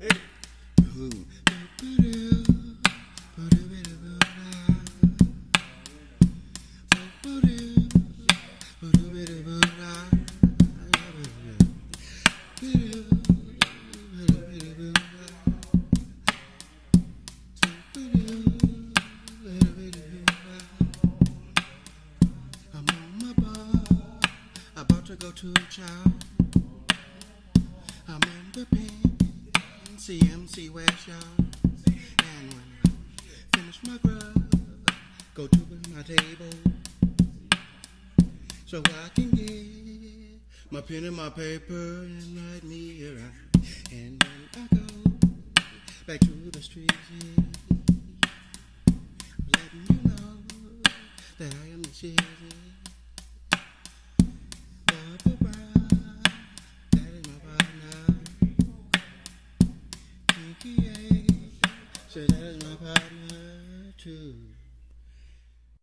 About to go to chow. I'm in the pen, CMC West, y'all. And when I finish my grub, go to my table so I can get my pen and my paper and write me around. And then I go back to the streets, letting you know that I am the city. So that is my partner too.